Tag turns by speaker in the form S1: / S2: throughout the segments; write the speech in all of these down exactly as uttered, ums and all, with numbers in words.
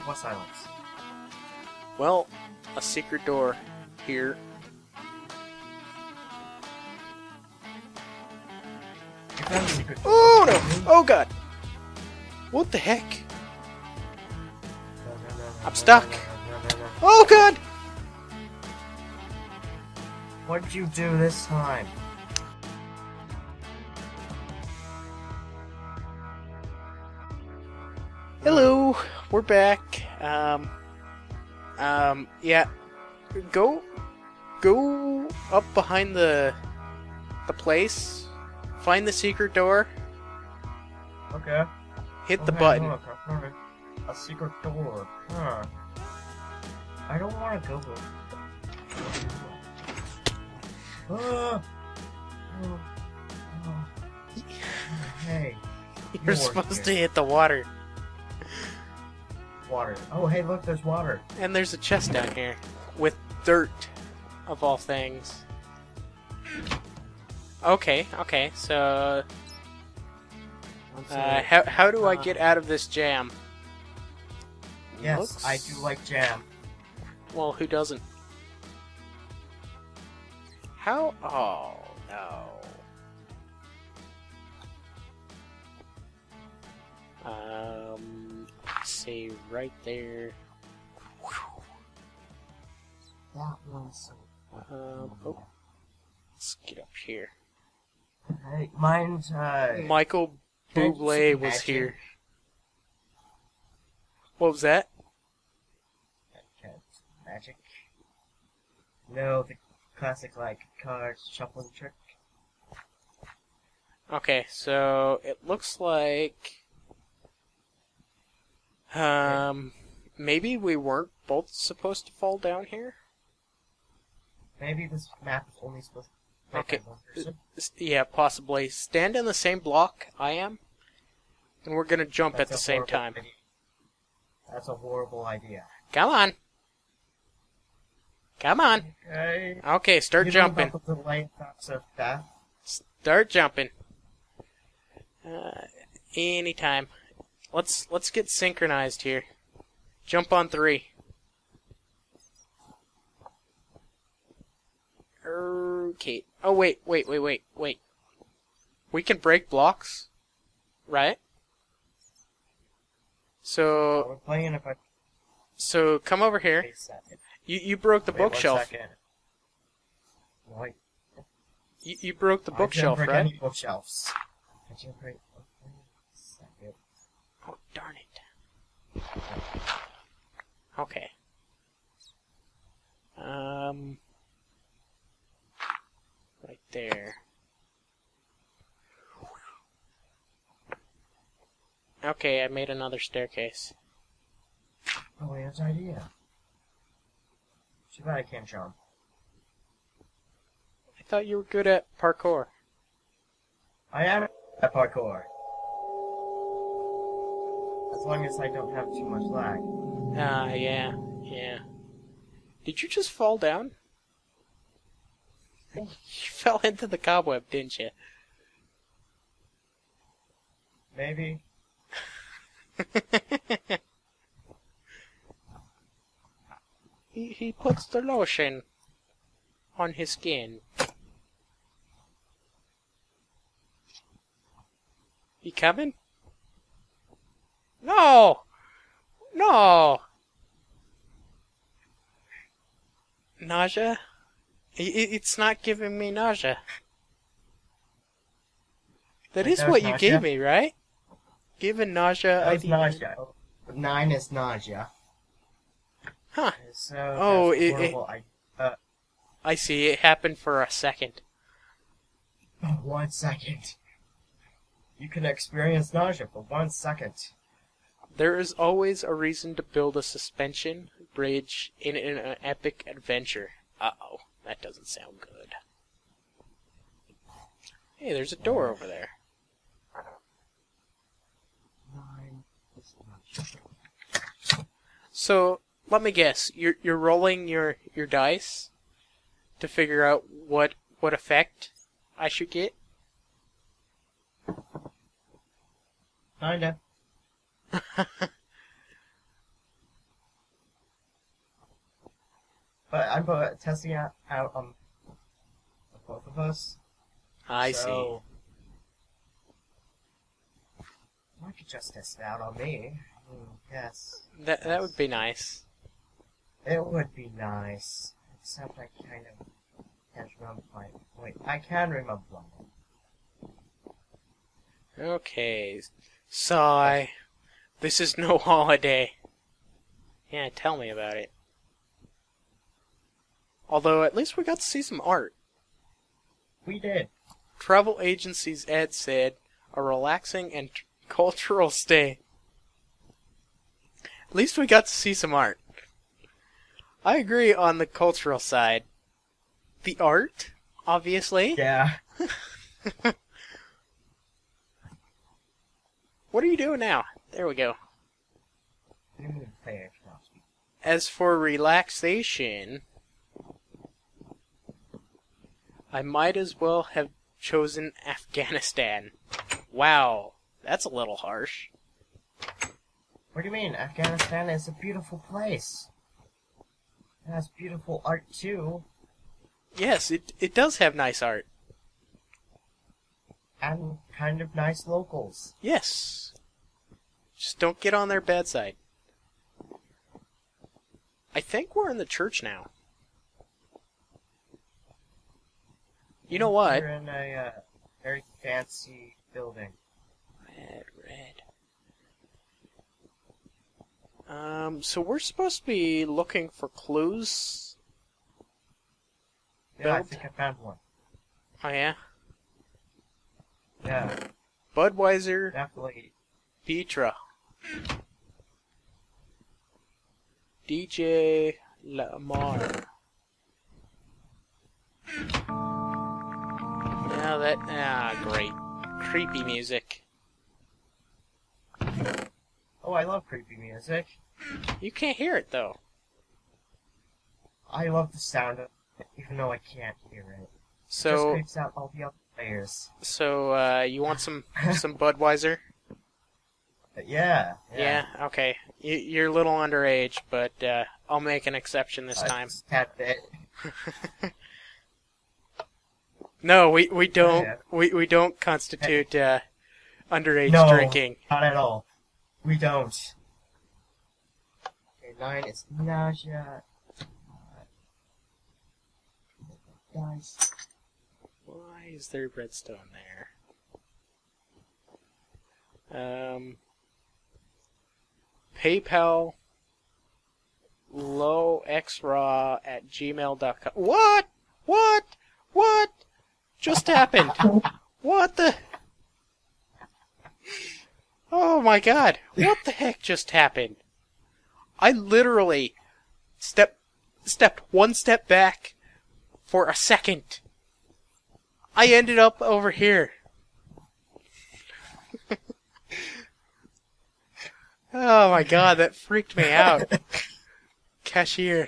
S1: What silence?
S2: Well, a secret door here.
S1: You found a secret door.
S2: Oh no! Oh god! What the heck? I'm stuck. Oh god!
S1: What did you do this time?
S2: Hello, we're back. Um, um, yeah. Go, go up behind the the place. Find the secret door.
S1: Okay.
S2: Hit the
S1: Okay,
S2: button.
S1: look, I found a, a secret door. Huh. I don't want to go with. Ah! Oh, oh. Hey.
S2: You're
S1: More
S2: supposed
S1: here.
S2: to hit the water.
S1: Water. Oh, hey, look, there's water.
S2: And there's a chest down here with dirt, of all things. Okay, okay. So, uh, how how do I get out of this jam?
S1: Yes,
S2: Looks-
S1: I do like jam.
S2: Well, who doesn't? How? Oh no. Um, say right there.
S1: That one's so.
S2: Um, oh, let's get up here.
S1: Hey, mine's, uh.
S2: Michael
S1: Can't
S2: Bublé
S1: you
S2: was
S1: imagine?
S2: here. What was that?
S1: Cat's magic. No, the classic, like, cards shuffling trick.
S2: Okay, so it looks like um maybe we weren't both supposed to fall down here.
S1: Maybe this map is only supposed to make
S2: Okay.
S1: one person.
S2: S- Yeah, possibly. Stand in the same block I am, and we're gonna jump
S1: That's
S2: at the
S1: a
S2: same
S1: horrible
S2: time.
S1: idea. That's a horrible idea.
S2: Come on. Come on.
S1: Okay.
S2: Okay, start
S1: You
S2: jumping.
S1: Know about the delay effects of death?
S2: Start jumping. Uh, anytime. Let's let's get synchronized here. Jump on three. Okay. Oh wait, wait, wait, wait, wait. We can break blocks, right? So
S1: We're playing if I
S2: so come over here.
S1: Wait a second.
S2: You you broke the
S1: Wait one
S2: bookshelf.
S1: second. Wait.
S2: You, you broke the
S1: I
S2: bookshelf,
S1: didn't break
S2: right?
S1: any bookshelves. I didn't break. Wait a second.
S2: Oh darn it. Okay. Um. Right there. Okay, I made another staircase.
S1: Oh, wait, that's an idea. Too bad I can't jump.
S2: I thought you were good at parkour.
S1: I am at parkour. As long as I don't have too much lag.
S2: Ah, yeah, yeah. Did you just fall down? You fell into the cobweb, didn't you?
S1: Maybe.
S2: he he puts the lotion on his skin. You coming? No! No! Nausea? I- I- It's not giving me nausea. That
S1: Wait,
S2: is
S1: that was
S2: what you
S1: nausea?
S2: gave me, right? Given nausea,
S1: That
S2: I
S1: was nausea. Nine is nausea.
S2: Huh.
S1: So
S2: Oh,
S1: that's
S2: it- it-
S1: horrible. I, uh,
S2: I see. It happened for a second.
S1: one second. You can experience nausea for one second.
S2: There is always a reason to build a suspension bridge in, in an epic adventure. Uh-oh. That doesn't sound good. Hey, there's a door over there.
S1: Nine is nausea.
S2: So, let me guess. You're you're rolling your, your dice to figure out what what effect I should get?
S1: Kinda. I'm uh, testing out, out um both of us.
S2: I
S1: so, I could just test it out on me. Mm, yes.
S2: see. That that would be nice.
S1: It would be nice. Except I kind of can't remember my... Wait, I can remember one.
S2: Okay. Sigh. This is no holiday. Yeah, tell me about it. Although, at least we got to see some art.
S1: We did.
S2: Travel agency's ad said, a relaxing and t- cultural stay. At least we got to see some art. I agree on the cultural side. The art, obviously.
S1: Yeah.
S2: What are you doing now? There we go.
S1: Mm, play Xbox.
S2: As for relaxation, I might as well have chosen Afghanistan. Wow, that's a little harsh.
S1: What do you mean? Afghanistan is a beautiful place. It has beautiful art too.
S2: Yes, it it does have nice art.
S1: And kind of nice locals.
S2: Yes. Just don't get on their bad side. I think we're in the church now. You know what?
S1: We're in a uh, very fancy building.
S2: Red, red. Um, so we're supposed to be looking for clues.
S1: Yeah, I
S2: Built?
S1: think I found one.
S2: Oh yeah?
S1: Yeah,
S2: Budweiser,
S1: definitely.
S2: Petra. D J Lamar. Now that, ah, great. Creepy music.
S1: Oh, I love creepy music.
S2: You can't hear it though.
S1: I love the sound of it, even though I can't hear it. It just
S2: So,
S1: creeps out all the other players.
S2: so, uh, you want some, some Budweiser?
S1: But yeah,
S2: Yeah, okay. You, you're a little underage, but, uh, I'll make an exception this
S1: Uh,
S2: time.
S1: just a tad bit.
S2: No, we, we don't,
S1: Yeah.
S2: we, we don't constitute, uh, underage
S1: No,
S2: drinking.
S1: not at all. We don't. Okay, nine is nausea. Guys.
S2: Why is there redstone there? Um, PayPal lowxraw at gmail dot com. What? What? What? Just happened. What the? Oh my god. What the heck just happened? I literally step, stepped one step back for a second. I ended up over here. Oh my god, that freaked me out. Cashier.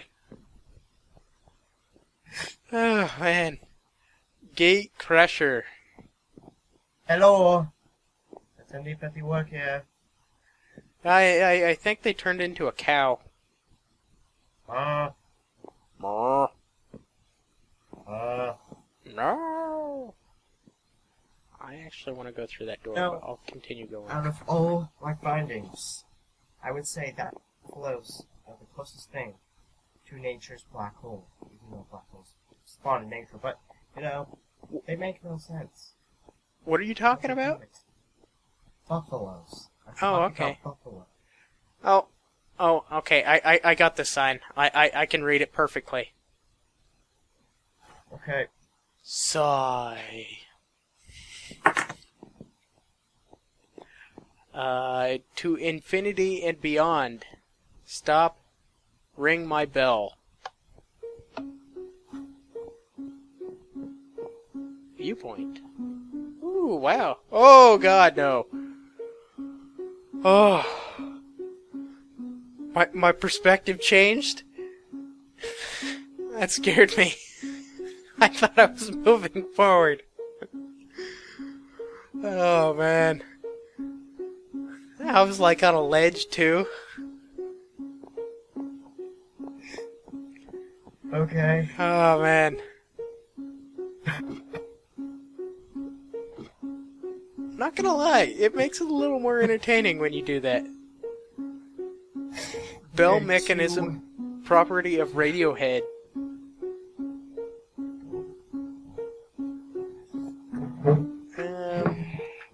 S2: Oh man. Gate Crusher.
S1: Hello. Attendee Petty work here.
S2: I, I I think they turned into a cow.
S1: Uh,
S2: Moo.
S1: uh.
S2: No. I actually want to go through that door,
S1: No.
S2: but I'll continue going.
S1: Out of all my findings, I would say that flows are the closest thing to nature's black hole. Even though black holes spawn in nature, but, you know, they make no sense.
S2: What are you talking about?
S1: Buffaloes. I'm
S2: Oh,
S1: talking
S2: okay.
S1: about buffalo.
S2: Oh, oh, okay. I, I, I got this sign. I, I, I can read it perfectly.
S1: Okay.
S2: Sigh. Uh, to infinity and beyond. Stop. Ring my bell. Viewpoint. Ooh, wow. Oh, God, no. Oh. My, my perspective changed? That scared me. I thought I was moving forward. Oh, man. I was like on a ledge, too.
S1: Okay.
S2: Oh, man. Not gonna lie, it makes it a little more entertaining when you do that. Bell
S1: Okay,
S2: mechanism, property of Radiohead. Um,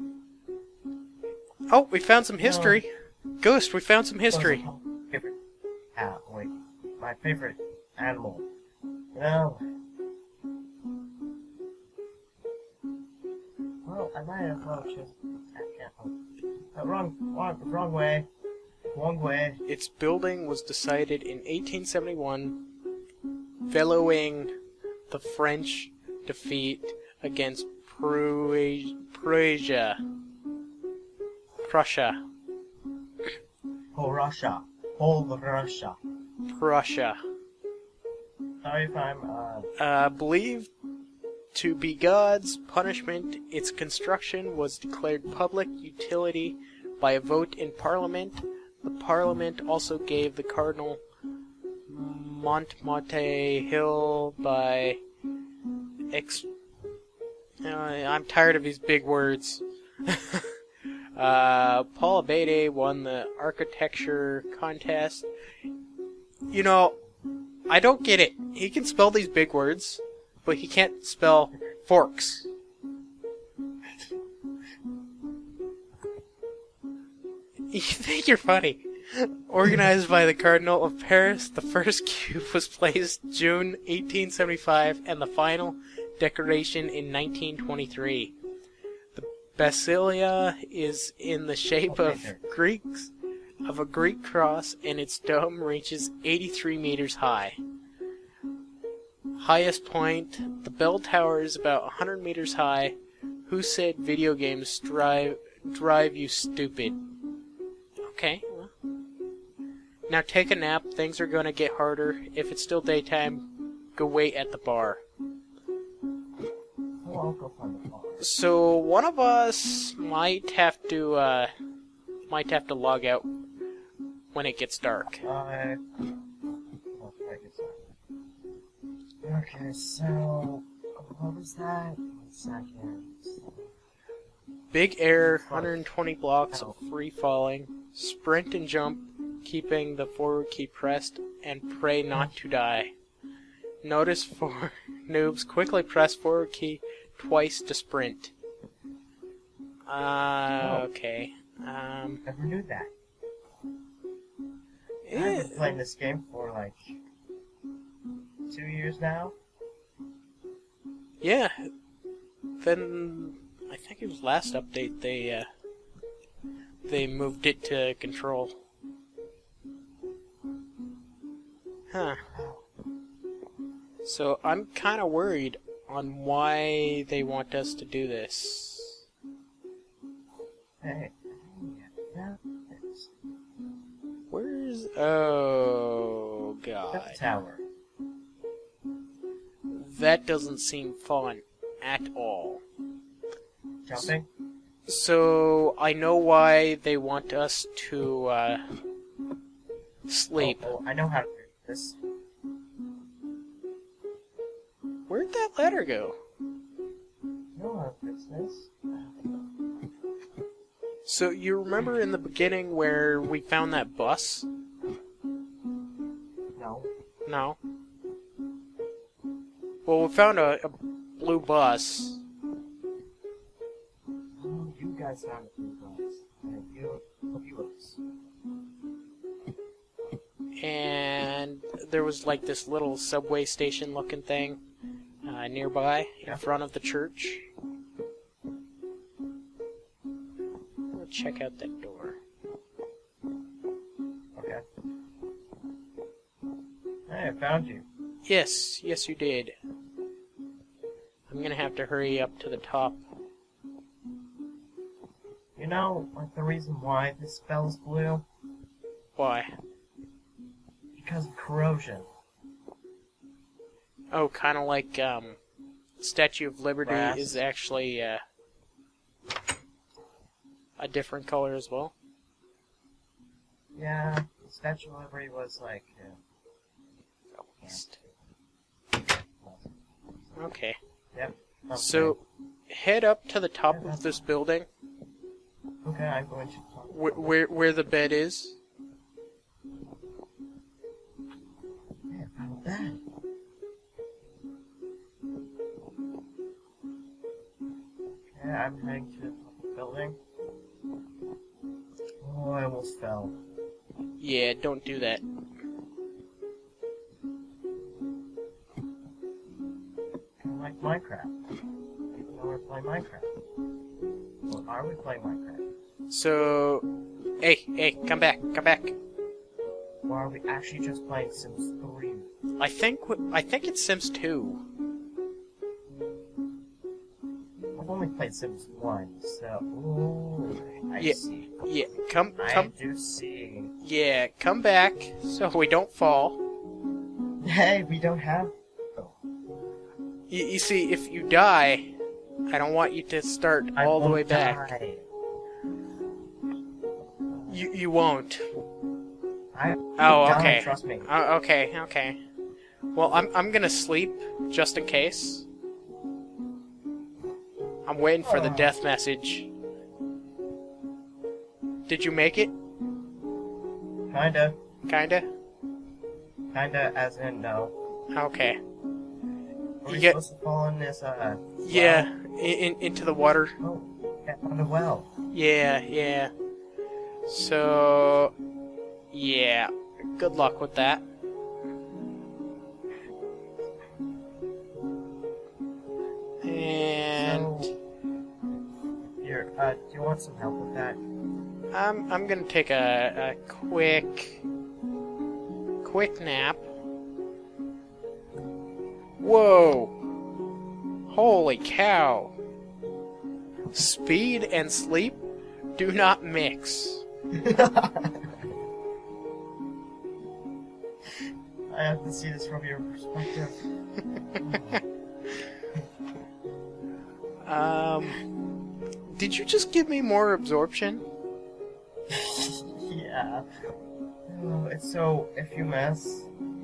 S2: oh, we found some history. Ghost, we found some history.
S1: Favorite, ah, wait, my favorite animal. You know. Well, I might have well chosen. I can't. Oh, wrong, wrong, wrong way. Wrong way.
S2: Its building was decided in eighteen seventy-one, following the French defeat against Prua- Prussia. Prussia.
S1: Whole Russia. Whole Russia.
S2: Prussia.
S1: Sorry if I'm, uh...
S2: Uh, believed to be God's punishment, its construction was declared public utility by a vote in Parliament. The Parliament also gave the Cardinal Montmote Hill by ex... Uh, I'm tired of these big words. uh, Paul Abate won the architecture contest. You know, I don't get it. He can spell these big words, but he can't spell forks. You think you're funny. Organized by the Cardinal of Paris, the first cube was placed June eighteen seventy-five and the final decoration in nineteen twenty-three. The Basilia is in the shape of Greeks of a Greek cross and its dome reaches eighty-three meters high. Highest point, the bell tower is about one hundred meters high. Who said video games drive drive you stupid? Okay. Well. Now take a nap. Things are going to get harder. If it's still daytime, go wait at the bar.
S1: Oh, I'll go find the bar.
S2: So one of us might have to uh, might have to log out when it gets dark.
S1: Uh, okay, okay, so what was that? One second.
S2: Big air, one hundred twenty blocks of free falling, sprint and jump, keeping the forward key pressed, and pray not to die. Notice for noobs, quickly press forward key twice to sprint. Uh, okay. Um,
S1: Never knew that. I've
S2: eh,
S1: been playing this game for like two years now.
S2: yeah. Then I think it was last update they uh, they moved it to control. Huh. So I'm kind of worried on why they want us to do this.
S1: Hey, yeah, it's
S2: Where's... Oh, God.
S1: the tower.
S2: That doesn't seem fun at all.
S1: Jumping?
S2: So I know why they want us to uh, sleep.
S1: Oh, oh, I know how to do this.
S2: Where'd that ladder go?
S1: I know how to fix this.
S2: So you remember in the beginning where we found that bus?
S1: No.
S2: No. Well, we found a, a blue bus.
S1: Oh, you guys found it through guys. And you, a few of us.
S2: And there was like this little subway station looking thing uh, nearby
S1: Yeah.
S2: in front of the church. We'll check out that door.
S1: Okay. Hey, I found you.
S2: Yes, yes you did. I'm gonna have to hurry up to the top.
S1: You know, like the reason why this spell's blue?
S2: Why?
S1: Because of corrosion.
S2: Oh, kind of like um, Statue of Liberty
S1: Brass.
S2: is actually uh, a different color as well.
S1: Yeah, the Statue of Liberty was like... Uh,
S2: East. Okay.
S1: Yep. Okay.
S2: So, head up to the top of this building,
S1: Okay, I'm going to talk.
S2: wh- where where the bed is.
S1: Yeah, I found a bed. Okay, I'm heading to the top of the building. Oh, I almost fell.
S2: Yeah, don't do that.
S1: Kind of like Minecraft. Even though we're playing Minecraft. Or are we playing Minecraft?
S2: So, hey, hey, come back, come back.
S1: Or are we actually just playing Sims three?
S2: I think w- I think it's Sims two.
S1: I've only played Sims one, so... Ooh, I
S2: Yeah.
S1: see.
S2: Yeah, come
S1: I
S2: come.
S1: do see.
S2: Yeah, come back so we don't fall.
S1: Hey, we don't have...
S2: You, you see, if you die, I don't want you to start
S1: I
S2: all the
S1: won't
S2: way back.
S1: die.
S2: You you won't.
S1: I
S2: Oh,
S1: die,
S2: okay.
S1: Trust me.
S2: Oh, okay, okay. Well, I'm I'm gonna sleep just in case. I'm waiting for the
S1: Oh.
S2: death message. Did you make it?
S1: Kinda.
S2: Kinda.
S1: Kinda, as in no.
S2: Okay.
S1: Are
S2: You
S1: we
S2: get
S1: supposed to fall in this, uh...
S2: yeah in, in into the water.
S1: Well? Oh, yeah, on the well.
S2: Yeah, yeah. So yeah. Good luck with that. And
S1: So, here, uh, do you want some help with that?
S2: I'm I'm gonna take a, a quick quick nap. Whoa! Holy cow! Speed and sleep do not mix.
S1: I have to see this from your perspective.
S2: Um, did you just give me more absorption?
S1: Yeah. Oh, it's so, if you miss,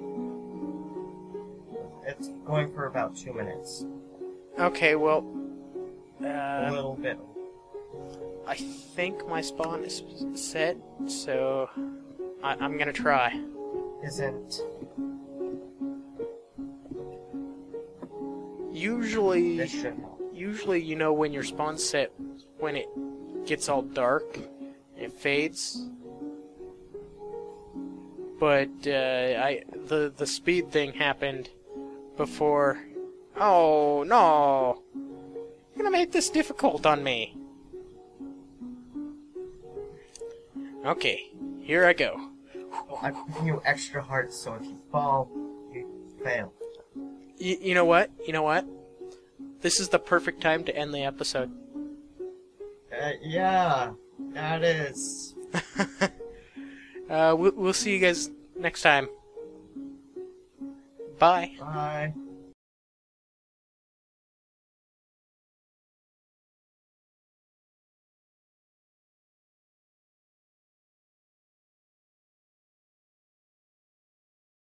S1: it's going for about two minutes.
S2: Okay, well,
S1: A
S2: uh,
S1: little bit.
S2: I think my spawn is set, so I, I'm gonna try.
S1: Isn't
S2: Usually,
S1: this should help?
S2: usually you know when your spawn's set when it gets all dark, it fades. But uh, I the the speed thing happened before. Oh no! You're gonna make this difficult on me. Okay, here I go.
S1: Oh, I'm giving you extra hearts, so if you fall, you fail.
S2: Y- you know what? You know what? This is the perfect time to end the episode.
S1: Uh, yeah, that is.
S2: uh, we'll, we'll see you guys next time. Bye.
S1: Bye.